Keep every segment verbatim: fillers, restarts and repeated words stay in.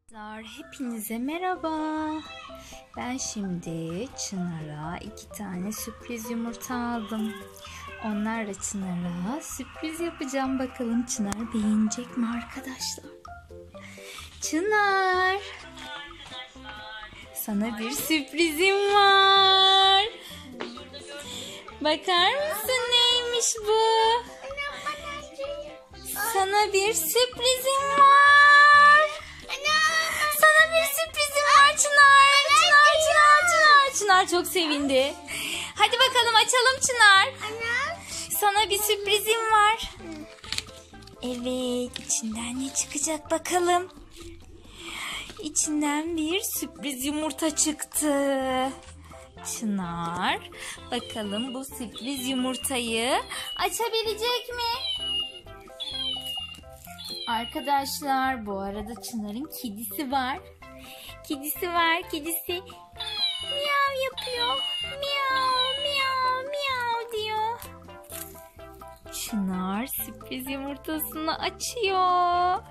Arkadaşlar, hepinize merhaba. Ben şimdi Çınar'a iki tane sürpriz yumurta aldım. Onlarla Çınar'a sürpriz yapacağım. Bakalım Çınar beğenecek mi arkadaşlar? Çınar, sana bir sürprizim var. Bakar mısın neymiş bu? Sana bir sürprizim var. Sana bir sürprizim var Çınar. Çınar, Çınar, Çınar. Çınar çok sevindi. Hadi bakalım açalım Çınar. Sana bir sürprizim var. Evet, içinden ne çıkacak bakalım. İçinden bir sürpriz yumurta çıktı. Çınar, bakalım bu sürpriz yumurtayı açabilecek mi? Arkadaşlar, bu arada Çınar'ın kedisi var. Kedisi var, kedisi miyav yapıyor. Miyav, miyav, miyav diyor. Çınar sürpriz yumurtasını açıyor.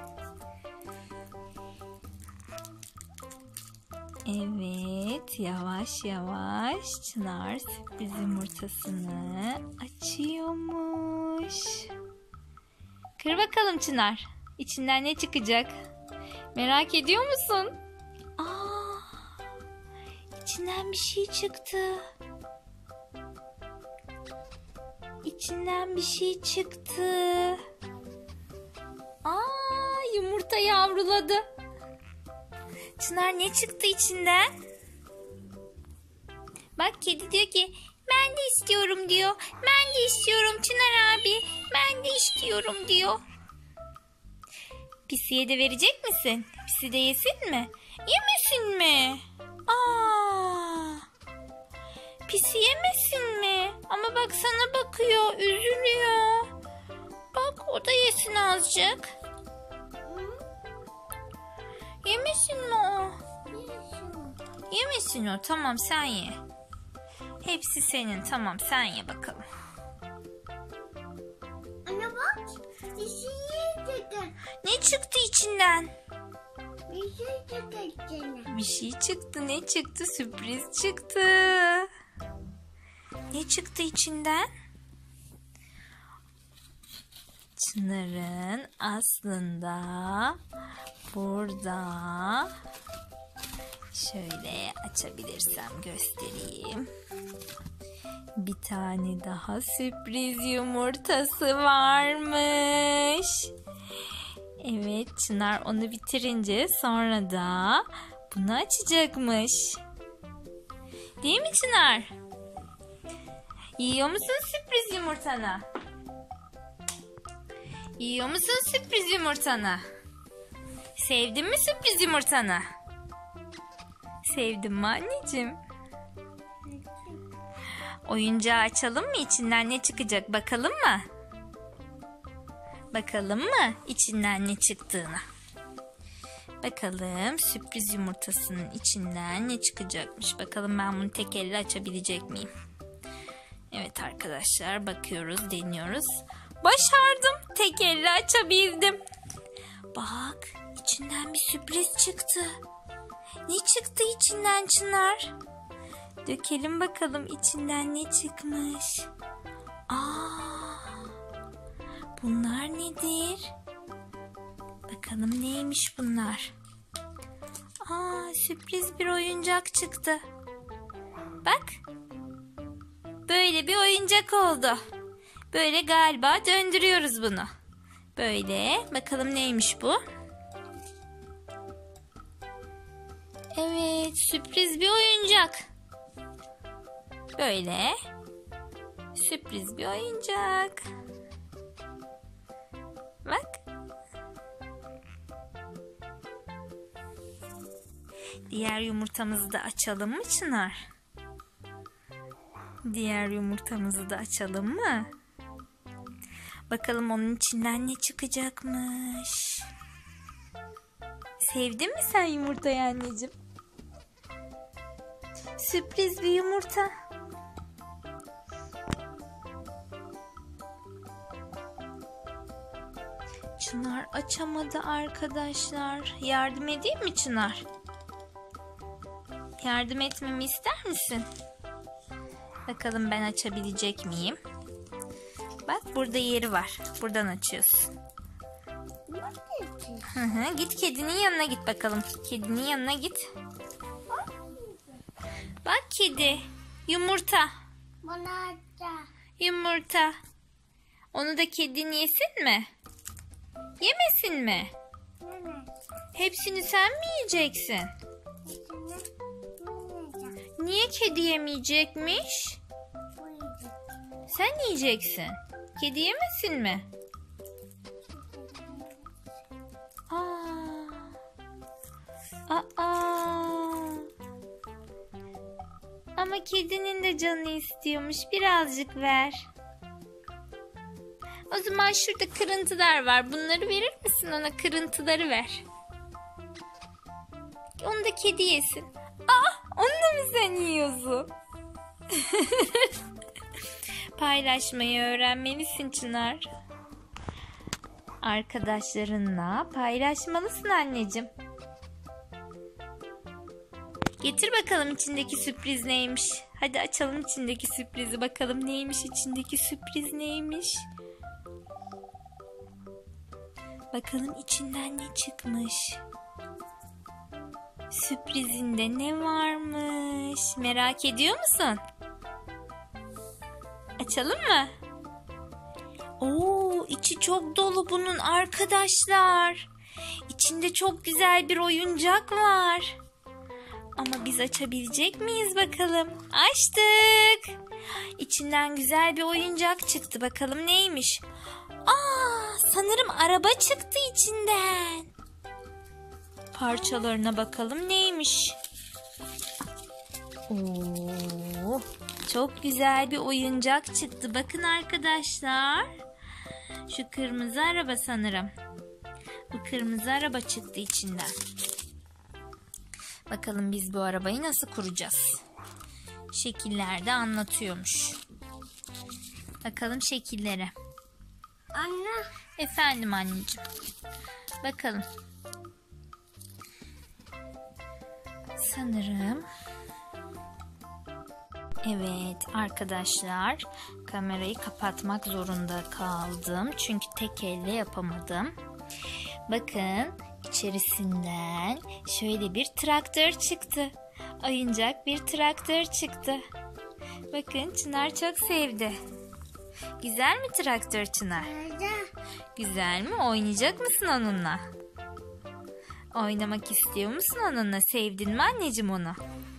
Evet, yavaş yavaş Çınar sürpriz yumurtasını açıyormuş. Kır bakalım Çınar. İçinden ne çıkacak? Merak ediyor musun? Aa, içinden bir şey çıktı. İçinden bir şey çıktı. Aa, yumurta yavruladı. Çınar, ne çıktı içinden? Bak, kedi diyor ki ben de istiyorum diyor. Ben de istiyorum Çınar abi. Ben de istiyorum diyor. Pisiye de verecek misin? Pisi de yesin mi? Yemesin mi? Aa, Pisi yemesin mi? Ama bak sana bakıyor, üzülüyor. Bak, o da yesin azıcık. Yemesin mi o? Yemesin o. Tamam, sen ye. Hepsi senin. Tamam, sen ye bakalım. Anne bak. Bir şey çıktı. Ne çıktı içinden? Bir şey çıktı içine. Bir şey çıktı. Ne çıktı? Sürpriz çıktı. Ne çıktı içinden? Çınar'ın aslında burada, şöyle açabilirsem göstereyim. Bir tane daha sürpriz yumurtası varmış. Evet, Çınar onu bitirince sonra da bunu açacakmış. Değil mi Çınar? Yiyor musun sürpriz yumurtanı? Yiyor musun sürpriz yumurtanı? Sevdin mi sürpriz yumurtanı? Sevdin mi anneciğim? Oyuncağı açalım mı? İçinden ne çıkacak? Bakalım mı? Bakalım mı içinden ne çıktığını? Bakalım sürpriz yumurtasının içinden ne çıkacakmış. Bakalım ben bunu tek elle açabilecek miyim? Evet arkadaşlar, bakıyoruz, deniyoruz. Başardım. Tek elle açabildim. Bak, içinden bir sürpriz çıktı. Ne çıktı içinden Çınar? Dökelim bakalım içinden ne çıkmış. Aa, bunlar nedir? Bakalım neymiş bunlar? Aa, sürpriz bir oyuncak çıktı. Bak. Böyle bir oyuncak oldu. Böyle galiba döndürüyoruz bunu. Böyle. Bakalım neymiş bu? Evet, sürpriz bir oyuncak. Böyle. Sürpriz bir oyuncak. Bak. Diğer yumurtamızı da açalım mı Çınar? Diğer yumurtamızı da açalım mı? Bakalım onun içinden ne çıkacakmış. Sevdin mi sen yumurtayı anneciğim? Sürpriz bir yumurta. Çınar açamadı arkadaşlar. Yardım edeyim mi Çınar? Yardım etmemi ister misin? Bakalım ben açabilecek miyim? Bak burada yeri var. Buradan açıyorsun. Hı hı, git kedinin yanına git bakalım. Kedinin yanına git. Bak kedi. Yumurta. Bana da. Yumurta. Onu da kedin yesin mi? Yemesin mi? Hepsini sen mi yiyeceksin? Niye kedi yemeyecekmiş? Sen yiyeceksin. Kedi yemesin mi? Aa. Aa. Ama kedinin de canı istiyormuş. Birazcık ver. O zaman şurada kırıntılar var. Bunları verir misin ona? Kırıntıları ver. Onu da kedi yesin. Aa, onu da mı sen yiyorsun? Paylaşmayı öğrenmelisin Çınar. Arkadaşlarınla paylaşmalısın anneciğim. Getir bakalım içindeki sürpriz neymiş. Hadi açalım içindeki sürprizi. Bakalım neymiş içindeki sürpriz neymiş. Bakalım içinden ne çıkmış. Sürprizinde ne varmış? Merak ediyor musun? Açalım mı? Oo, içi çok dolu bunun arkadaşlar. İçinde çok güzel bir oyuncak var. Ama biz açabilecek miyiz bakalım? Açtık. İçinden güzel bir oyuncak çıktı. Bakalım neymiş? Aa, sanırım araba çıktı içinden. Parçalarına bakalım neymiş? Oo, çok güzel bir oyuncak çıktı. Bakın arkadaşlar. Şu kırmızı araba sanırım. Bu kırmızı araba çıktı içinden. Bakalım biz bu arabayı nasıl kuracağız? Şekillerde anlatıyormuş. Bakalım şekillere. Anne. Efendim anneciğim. Bakalım. Sanırım. Evet arkadaşlar. Kamerayı kapatmak zorunda kaldım. Çünkü tek elle yapamadım. Bakın. İçerisinden şöyle bir traktör çıktı. Oyuncak bir traktör çıktı. Bakın Çınar çok sevdi. Güzel mi traktör Çınar? Güzel mi? Oynayacak mısın onunla? Oynamak istiyor musun onunla? Sevdin mi anneciğim onu?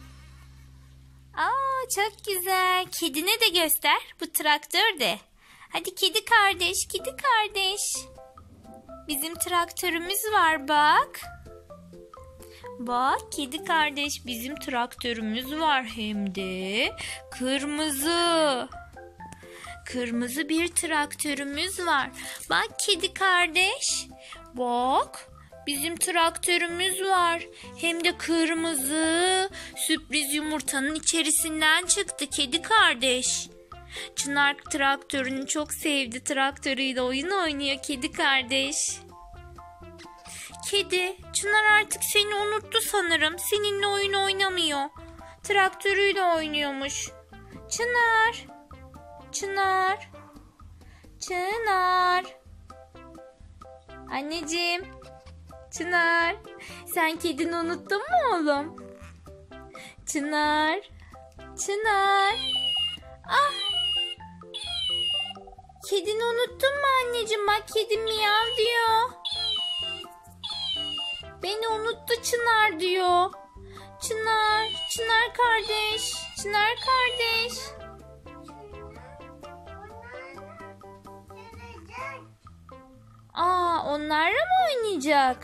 Aa, çok güzel. Kedine de göster. Bu traktör de. Hadi kedi kardeş, kedi kardeş. Bizim traktörümüz var bak. Bak kedi kardeş, bizim traktörümüz var hem de kırmızı. Kırmızı bir traktörümüz var. Bak kedi kardeş. Bak bizim traktörümüz var. Hem de kırmızı. Sürpriz yumurtanın içerisinden çıktı kedi kardeş. Çınar traktörünü çok sevdi. Traktörüyle oyun oynuyor kedi kardeş. Kedi, Çınar artık seni unuttu sanırım. Seninle oyun oynamıyor. Traktörüyle oynuyormuş. Çınar. Çınar. Çınar. Anneciğim. Çınar. Sen kedini unuttun mu oğlum? Çınar. Çınar. Ah. Kedini unuttun mu anneciğim? Bak kedim miyav diyor. Beni unuttu Çınar diyor. Çınar, Çınar kardeş, Çınar kardeş. Aa, onlarla mı oynayacak?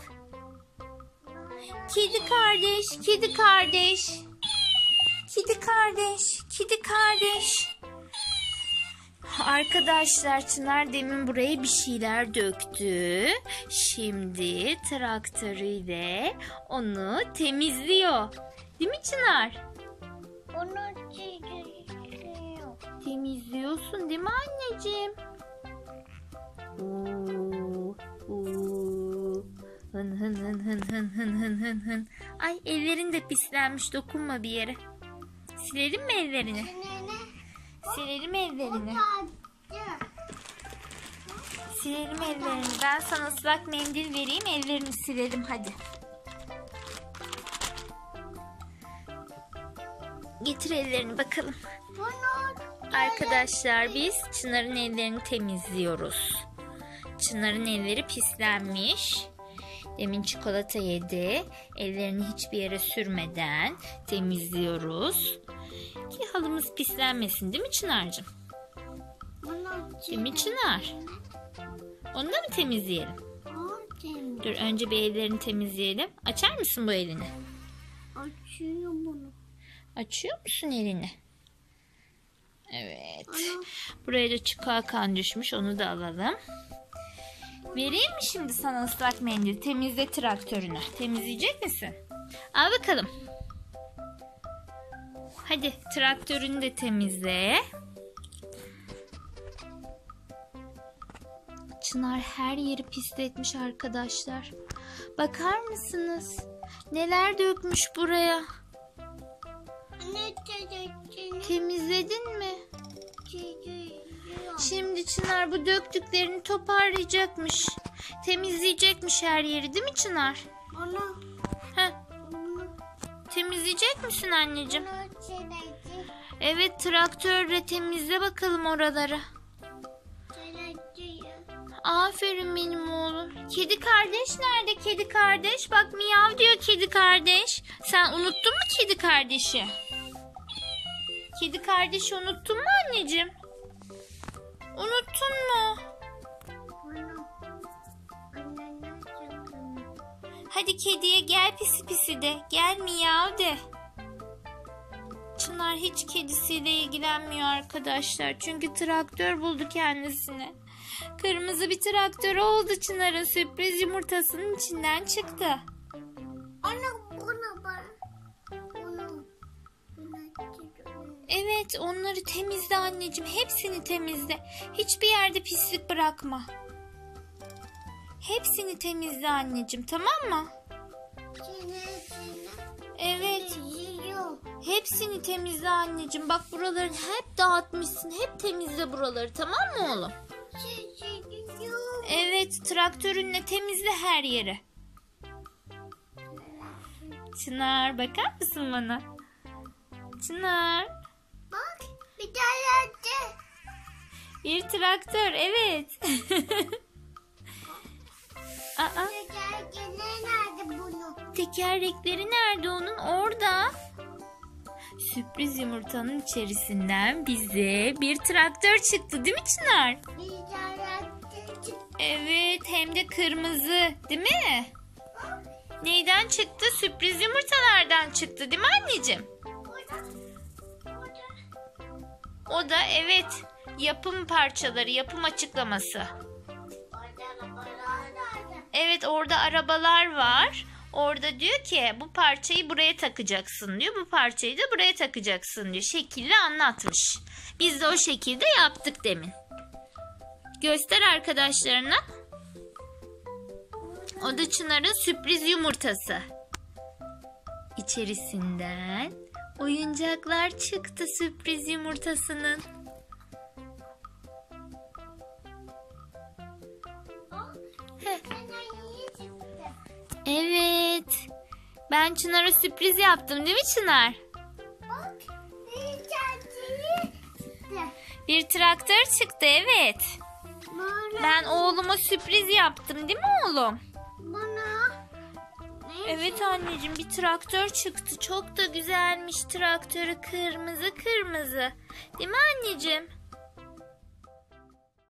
Kedi kardeş, kedi kardeş. Kedi kardeş, kedi kardeş. Arkadaşlar Çınar demin buraya bir şeyler döktü. Şimdi traktörüyle onu temizliyor. Değil mi Çınar? Onu temizliyor. Temizliyorsun değil mi anneciğim? Oo, Oo. Hın hın hın hın hın hın hın hın hın. Ay ellerin de pislenmiş, dokunma bir yere. Silelim mi ellerini? Silelim ellerini. Silelim ellerini. Ben sana ıslak mendil vereyim, ellerini silelim hadi. Getir ellerini bakalım. Arkadaşlar biz Çınar'ın ellerini temizliyoruz. Çınar'ın elleri pislenmiş. Demin çikolata yedi. Ellerini hiçbir yere sürmeden temizliyoruz. Ki halımız pislenmesin, değil mi Çınar'cığım? Değil mi Çınar? Onu da mı temizleyelim? Dur önce bir ellerini temizleyelim. Açar mısın bu elini? Açıyor bunu. Açıyor musun elini? Evet. Buraya da çikolata düşmüş. Onu da alalım. Vereyim mi şimdi sana ıslak mendil? Temizle traktörünü. Temizleyecek misin? Al bakalım. Hadi traktörünü de temizle. Çınar her yeri pisletmiş arkadaşlar. Bakar mısınız? Neler dökmüş buraya? Ne dedin? Temizledin mi? Şimdi Çınar bu döktüklerini toparlayacakmış. Temizleyecekmiş her yeri, değil mi Çınar? Ana. Heh. Temizleyecek misin anneciğim? Evet, traktörle temizle bakalım oraları. Aferin benim oğlum. Kedi kardeş nerede kedi kardeş? Bak miyav diyor kedi kardeş. Sen unuttun mu kedi kardeşi? Kedi kardeşi unuttun mu anneciğim? Unuttun mu? Hadi kediye gel pisi pisi de. Gel miyav de. Çınar hiç kedisiyle ilgilenmiyor arkadaşlar. Çünkü traktör buldu kendisine. Kırmızı bir traktör oldu Çınar'ın, sürpriz yumurtasının içinden çıktı. Ana bunu bana. Bunu. Evet, onları temizle anneciğim. Hepsini temizle. Hiçbir yerde pislik bırakma. Hepsini temizle anneciğim, tamam mı? Evet. Hepsini temizle anneciğim. Bak buraları hep dağıtmışsın. Hep temizle buraları, tamam mı oğlum? Evet, traktörünle temizle her yeri. Çınar, bakar mısın bana? Çınar. Bak, bir tane attı. Bir traktör, evet. Aa, Tekerlekleri nerede bunun? tekerlekleri nerede onun? Orada. Sürpriz yumurtanın içerisinden bize bir traktör çıktı, değil mi Çınar? Bir tane çıktı. Evet, hem de kırmızı, değil mi? Neyden çıktı? Sürpriz yumurtalardan çıktı, değil mi anneciğim? O da evet, yapım parçaları, yapım açıklaması. Evet, orada arabalar var. Orada diyor ki bu parçayı buraya takacaksın diyor. Bu parçayı da buraya takacaksın diyor. Şekilli anlatmış. Biz de o şekilde yaptık demin. Göster arkadaşlarına. O da Çınar'ın sürpriz yumurtası. İçerisinden oyuncaklar çıktı sürpriz yumurtasının. Heh. Evet. Ben Çınar'a sürpriz yaptım, değil mi Çınar? Bak, bir tane çıktı. Bir traktör çıktı, evet. Bana. Ben oğluma sürpriz yaptım, değil mi oğlum? Bana. Evet anneciğim, bir traktör çıktı. Çok da güzelmiş traktörü, kırmızı kırmızı. Değil mi anneciğim?